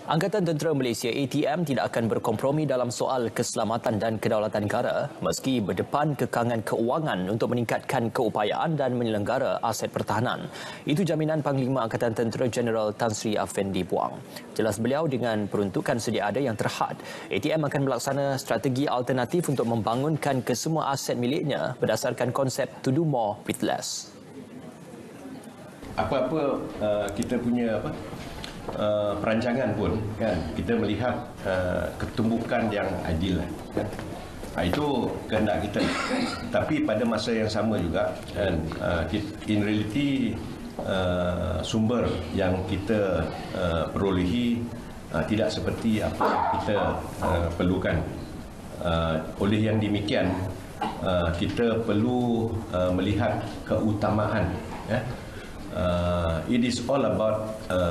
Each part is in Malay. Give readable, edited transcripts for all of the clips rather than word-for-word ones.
Angkatan Tentera Malaysia ATM tidak akan berkompromi dalam soal keselamatan dan kedaulatan negara meski berdepan kekangan keuangan untuk meningkatkan keupayaan dan menyelenggara aset pertahanan. Itu jaminan Panglima Angkatan Tentera Jeneral Tan Sri Afendi Buang. Jelas beliau, dengan peruntukan sedia ada yang terhad, ATM akan melaksana strategi alternatif untuk membangunkan kesemua aset miliknya berdasarkan konsep to do more with less. Apa-apa kita punya perancangan pun kan, kita melihat ketumbukan yang adil kan. Itu kehendak kita. Tapi pada masa yang sama juga kan, in reality sumber yang kita perolehi tidak seperti apa yang kita perlukan. Oleh yang demikian, kita perlu melihat keutamaan ya. It is all about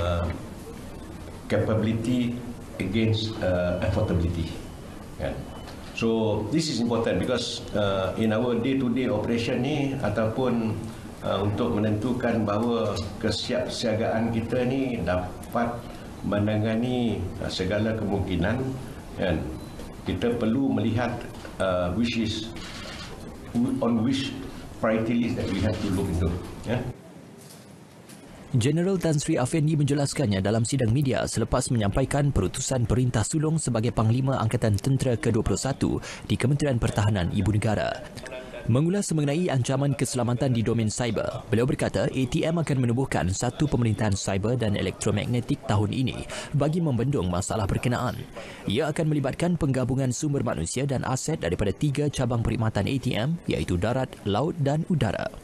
capability against affordability. Kan? So this is important because in our day-to-day operation ni ataupun untuk menentukan bahawa kesiapsiagaan kita ni dapat menangani segala kemungkinan, kan? Kita perlu melihat which priority list that we have to look into. Ya? Jeneral Tan Sri Afendi menjelaskannya dalam sidang media selepas menyampaikan perutusan Perintah Sulong sebagai Panglima Angkatan Tentera ke-21 di Kementerian Pertahanan Ibu Negara. Mengulas mengenai ancaman keselamatan di domen cyber, beliau berkata ATM akan menubuhkan satu pemerintahan cyber dan elektromagnetik tahun ini bagi membendung masalah berkenaan. Ia akan melibatkan penggabungan sumber manusia dan aset daripada 3 cabang perkhidmatan ATM iaitu darat, laut dan udara.